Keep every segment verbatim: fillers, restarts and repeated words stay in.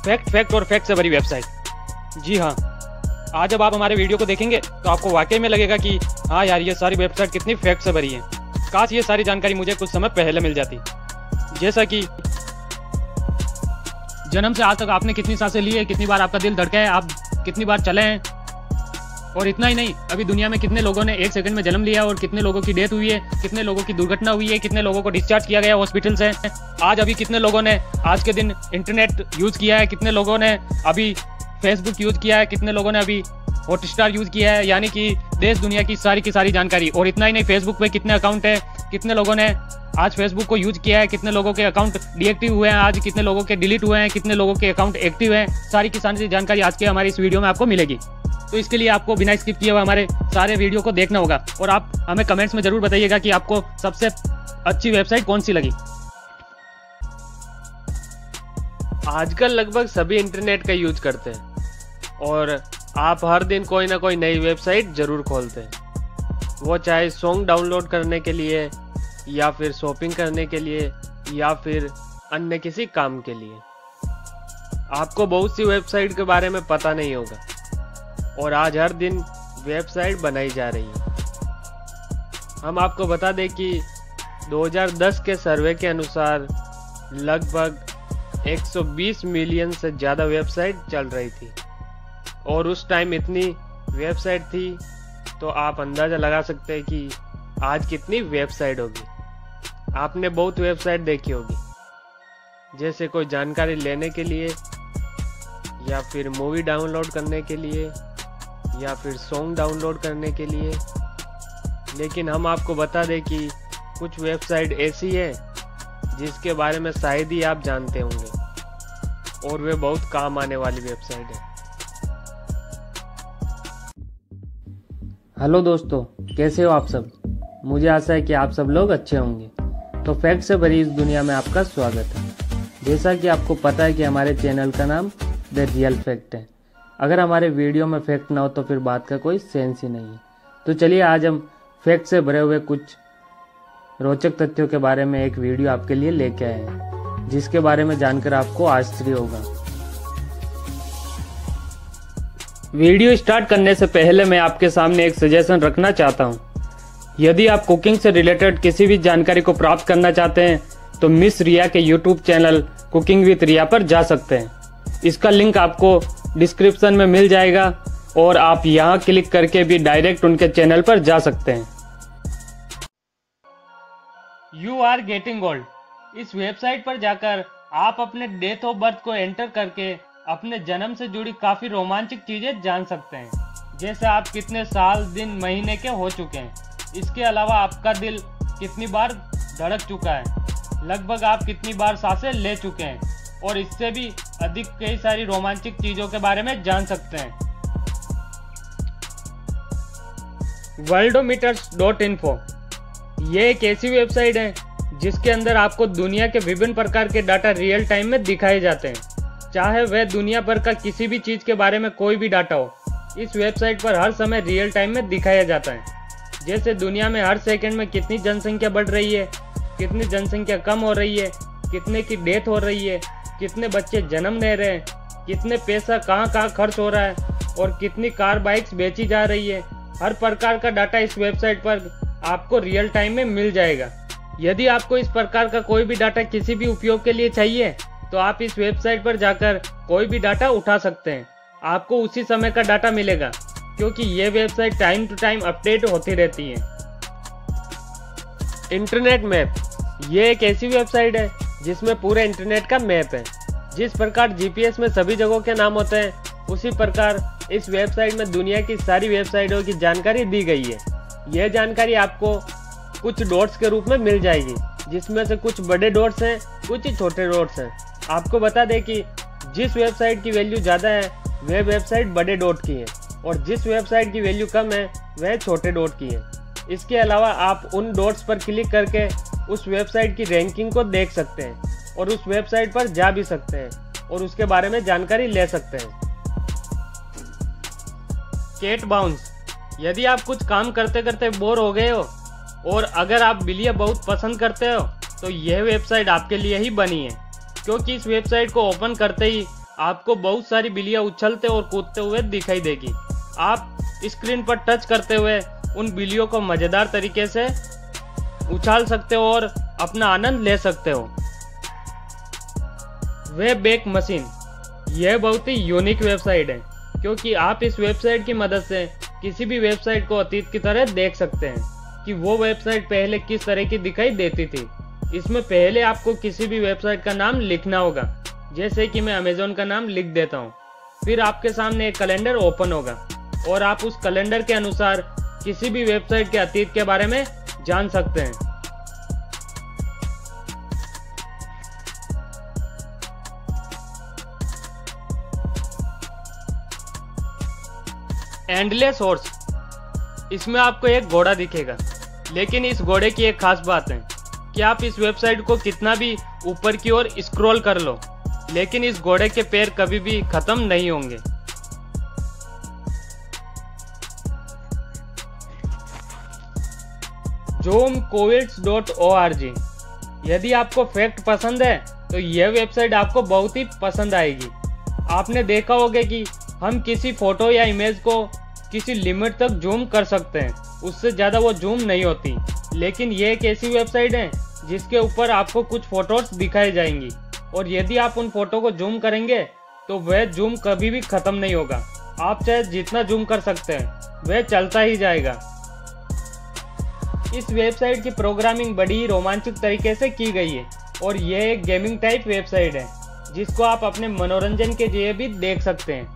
Fact fact और fact से भरी वेबसाइट। जी हाँ, आज जब आप हमारे वीडियो को देखेंगे तो आपको वाकई में लगेगा कि हाँ यार, ये सारी वेबसाइट कितनी फैक्ट से भरी है। काश ये सारी जानकारी मुझे कुछ समय पहले मिल जाती। जैसा कि जन्म से आज तक आपने कितनी सांसें ली है, कितनी बार आपका दिल धड़का है, आप कितनी बार चले हैं, और इतना ही नहीं, अभी दुनिया में कितने लोगों ने एक सेकंड में जन्म लिया और कितने लोगों की डेथ हुई है, कितने लोगों की दुर्घटना हुई है, कितने लोगों को डिस्चार्ज किया गया हॉस्पिटल से। आज अभी कितने लोगों ने आज के दिन इंटरनेट यूज़ किया है, कितने लोगों ने अभी फेसबुक यूज़ किया है, कितने लोगों ने अभी हॉटस्टार यूज़ किया है, यानी कि देश दुनिया की सारी की सारी जानकारी। और इतना ही नहीं, फेसबुक पे कितने अकाउंट है, कितने लोगों ने आज फेसबुक को यूज़ किया है, कितने लोगों के अकाउंट डीएक्टिव हुए हैं, आज कितने लोगों के डिलीट हुए हैं, कितने लोगों के अकाउंट एक्टिव हैं, सारी की सारी जानकारी आज के हमारी इस वीडियो में आपको मिलेगी। तो इसके लिए आपको बिना स्किप किए हुए हमारे सारे वीडियो को देखना होगा और आप हमें कमेंट्स में जरूर बताइएगा कि आपको सबसे अच्छी वेबसाइट कौन सी लगी। आजकल लगभग सभी इंटरनेट का यूज करते हैं और आप हर दिन कोई ना कोई नई वेबसाइट जरूर खोलते हैं, वो चाहे सॉन्ग डाउनलोड करने के लिए या फिर शॉपिंग करने के लिए या फिर अन्य किसी काम के लिए। आपको बहुत सी वेबसाइट के बारे में पता नहीं होगा और आज हर दिन वेबसाइट बनाई जा रही है। हम आपको बता दें कि दो हज़ार दस के सर्वे के अनुसार लगभग एक सौ बीस मिलियन से ज़्यादा वेबसाइट चल रही थी और उस टाइम इतनी वेबसाइट थी तो आप अंदाज़ा लगा सकते हैं कि आज कितनी वेबसाइट होगी। आपने बहुत वेबसाइट देखी होगी, जैसे कोई जानकारी लेने के लिए या फिर मूवी डाउनलोड करने के लिए या फिर सॉन्ग डाउनलोड करने के लिए। लेकिन हम आपको बता दें कि कुछ वेबसाइट ऐसी है जिसके बारे में शायद ही आप जानते होंगे और वे बहुत काम आने वाली वेबसाइट है। हेलो दोस्तों, कैसे हो आप सब? मुझे आशा है कि आप सब लोग अच्छे होंगे। तो फैक्ट से भरी इस दुनिया में आपका स्वागत है। जैसा कि आपको पता है कि हमारे चैनल का नाम द रियल फैक्ट है। अगर हमारे वीडियो में फैक्ट ना हो तो फिर बात का कोई सेंस ही नहीं है। तो चलिए आज हम फैक्ट से भरे हुए कुछ रोचक तथ्यों के बारे में एक वीडियो आपके लिए लेके आए हैं, जिसके बारे में जानकर आपको आश्चर्य होगा। वीडियो स्टार्ट करने से पहले मैं आपके सामने एक सजेशन रखना चाहता हूँ। यदि आप कुकिंग से रिलेटेड किसी भी जानकारी को प्राप्त करना चाहते हैं तो मिस रिया के YouTube channel cooking with Riya पर जा सकते हैं। इसका लिंक आपको डिस्क्रिप्शन में मिल जाएगा और आप यहाँ क्लिक करके भी डायरेक्ट उनके चैनल पर जा सकते हैं। You are getting old. इस वेबसाइट पर जाकर आप अपने डेट ऑफ बर्थ को एंटर करके अपने जन्म से जुड़ी काफ़ी रोमांचक चीज़ें जान सकते हैं, जैसे आप कितने साल, दिन, महीने के हो चुके हैं। इसके अलावा आपका दिल कितनी बार धड़क चुका है, लगभग आप कितनी बार सांसें ले चुके हैं और इससे भी अधिक कई सारी रोमांचक चीज़ों के बारे में जान सकते हैं। वर्ल्डोमीटर्स डॉट इन्फो ये एक ऐसी वेबसाइट है जिसके अंदर आपको दुनिया के विभिन्न प्रकार के डाटा रियल टाइम में दिखाए जाते हैं, चाहे वह दुनिया भर का किसी भी चीज़ के बारे में कोई भी डाटा हो। इस वेबसाइट पर हर समय रियल टाइम में दिखाया जाता है, जैसे दुनिया में हर सेकंड में कितनी जनसंख्या बढ़ रही है, कितनी जनसंख्या कम हो रही है, कितने की डेथ हो रही है, कितने बच्चे जन्म ले रहे हैं, कितने पैसा कहाँ कहाँ खर्च हो रहा है और कितनी कार बाइक्स बेची जा रही है। हर प्रकार का डाटा इस वेबसाइट पर आपको रियल टाइम में मिल जाएगा। यदि आपको इस प्रकार का कोई भी डाटा किसी भी उपयोग के लिए चाहिए तो आप इस वेबसाइट पर जाकर कोई भी डाटा उठा सकते हैं। आपको उसी समय का डाटा मिलेगा क्योंकि ये website time to time update होती रहती है। इंटरनेट मैप ये एक ऐसी वेबसाइट है जिसमें पूरे इंटरनेट का मैप है। जिस प्रकार जीपीएस में सभी जगहों के नाम होते हैं, उसी प्रकार इस वेबसाइट में दुनिया की सारी वेबसाइटों की जानकारी दी गई है। यह जानकारी आपको कुछ डॉट्स के रूप में मिल जाएगी, जिसमें से कुछ बड़े डॉट्स हैं, कुछ छोटे डॉट्स हैं। आपको बता दें कि जिस वेबसाइट की वैल्यू ज़्यादा है वह वेबसाइट बड़े डॉट की है और जिस वेबसाइट की वैल्यू कम है वह छोटे डॉट की है। इसके अलावा आप उन डॉट्स पर क्लिक करके उस वेबसाइट की रैंकिंग को देख सकते हैं और उस वेबसाइट पर जा भी सकते हैं और उसके बारे में जानकारी ले सकते हैं। कैट बाउंस यदि आप कुछ काम करते करते बोर हो गए हो और अगर आप बिल्लियाँ बहुत पसंद करते हो तो यह वेबसाइट आपके लिए ही बनी है, क्योंकि इस वेबसाइट को ओपन करते ही आपको बहुत सारी बिल्लियां उछलते और कूदते हुए दिखाई देगी। आप स्क्रीन पर टच करते हुए उन बिल्लियों को मजेदार तरीके से उछाल सकते हो और अपना आनंद ले सकते हो। वेब बेक मशीन, यह बहुत ही यूनिक वेबसाइट है क्योंकि आप इस वेबसाइट की मदद से किसी भी वेबसाइट को अतीत की तरह देख सकते हैं कि वो वेबसाइट पहले किस तरह की दिखाई देती थी। इसमें पहले आपको किसी भी वेबसाइट का नाम लिखना होगा, जैसे कि मैं अमेज़न का नाम लिख देता हूँ। फिर आपके सामने एक कैलेंडर ओपन होगा और आप उस कैलेंडर के अनुसार किसी भी वेबसाइट के अतीत के बारे में जान सकते हैं। एंडलेस हॉर्स, इसमें आपको एक घोड़ा दिखेगा, लेकिन इस घोड़े की एक खास बात है कि आप इस वेबसाइट को कितना भी ऊपर की ओर स्क्रॉल कर लो, लेकिन इस घोड़े के पैर कभी भी खत्म नहीं होंगे। जोम covids dot O R G, यदि आपको फैक्ट पसंद है तो यह वेबसाइट आपको बहुत ही पसंद आएगी। आपने देखा होगा कि हम किसी फोटो या इमेज को किसी लिमिट तक जूम कर सकते हैं, उससे ज़्यादा वो जूम नहीं होती। लेकिन यह एक ऐसी वेबसाइट है जिसके ऊपर आपको कुछ फोटोज दिखाई जाएंगी और यदि आप उन फोटो को जूम करेंगे तो वह जूम कभी भी ख़त्म नहीं होगा। आप चाहे जितना जूम कर सकते हैं वह चलता ही जाएगा। इस वेबसाइट की प्रोग्रामिंग बड़ी ही रोमांचक तरीके से की गई है और यह एक गेमिंग टाइप वेबसाइट है जिसको आप अपने मनोरंजन के लिए भी देख सकते हैं।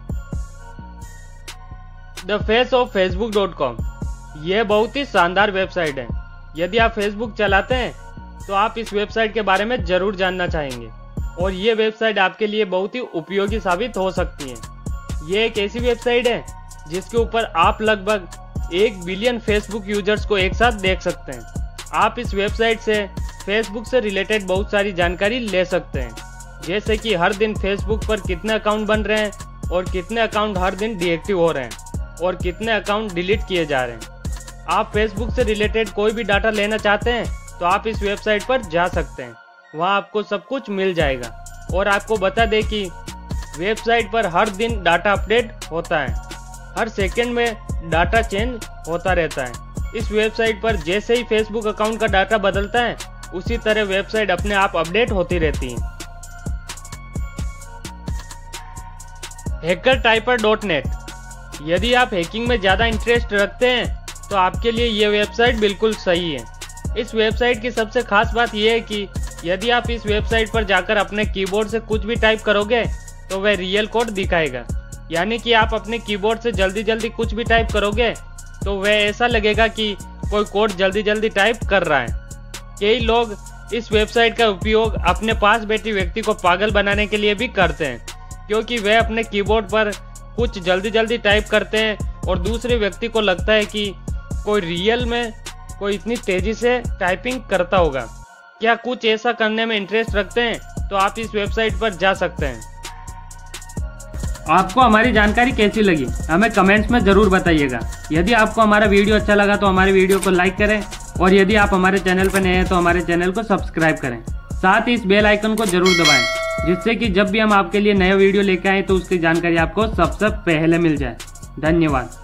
The face of Facebook dot com, यह बहुत ही शानदार वेबसाइट है। यदि आप फेसबुक चलाते हैं तो आप इस वेबसाइट के बारे में जरूर जानना चाहेंगे और ये वेबसाइट आपके लिए बहुत ही उपयोगी साबित हो सकती है। ये एक ऐसी वेबसाइट है जिसके ऊपर आप लगभग एक बिलियन फेसबुक यूजर्स को एक साथ देख सकते हैं। आप इस वेबसाइट से फेसबुक से रिलेटेड बहुत सारी जानकारी ले सकते हैं, जैसे कि हर दिन फेसबुक पर कितने अकाउंट बन रहे हैं और कितने अकाउंट हर दिन डीएक्टिव हो रहे हैं और कितने अकाउंट डिलीट किए जा रहे हैं। आप फेसबुक से रिलेटेड कोई भी डाटा लेना चाहते हैं तो आप इस वेबसाइट पर जा सकते हैं, वहां आपको सब कुछ मिल जाएगा। और आपको बता दें कि वेबसाइट पर हर दिन डाटा अपडेट होता है, हर सेकंड में डाटा चेंज होता रहता है। इस वेबसाइट पर जैसे ही फेसबुक अकाउंट का डाटा बदलता है उसी तरह वेबसाइट अपने आप अपडेट होती रहती है। हैकर टाइपर डॉट नेट, यदि आप हैकिंग में ज़्यादा इंटरेस्ट रखते हैं तो आपके लिए ये वेबसाइट बिल्कुल सही है। इस वेबसाइट की सबसे खास बात यह है कि यदि आप इस वेबसाइट पर जाकर अपने कीबोर्ड से कुछ भी टाइप करोगे तो वह रियल कोड दिखाएगा, यानी कि आप अपने कीबोर्ड से जल्दी जल्दी कुछ भी टाइप करोगे तो वह ऐसा लगेगा कि कोई कोड जल्दी जल्दी टाइप कर रहा है। कई लोग इस वेबसाइट का उपयोग अपने पास बैठे व्यक्ति को पागल बनाने के लिए भी करते हैं, क्योंकि वह अपने कीबोर्ड पर कुछ जल्दी जल्दी टाइप करते हैं और दूसरे व्यक्ति को लगता है कि कोई रियल में कोई इतनी तेजी से टाइपिंग करता होगा। क्या कुछ ऐसा करने में इंटरेस्ट रखते हैं तो आप इस वेबसाइट पर जा सकते हैं। आपको हमारी जानकारी कैसी लगी हमें कमेंट्स में ज़रूर बताइएगा। यदि आपको हमारा वीडियो अच्छा लगा तो हमारे वीडियो को लाइक करें और यदि आप हमारे चैनल पर नए हैं तो हमारे चैनल को सब्सक्राइब करें। साथ ही इस बेल आइकन को जरूर दबाएं, जिससे कि जब भी हम आपके लिए नया वीडियो लेकर आए तो उसकी जानकारी आपको सबसे पहले मिल जाए। धन्यवाद।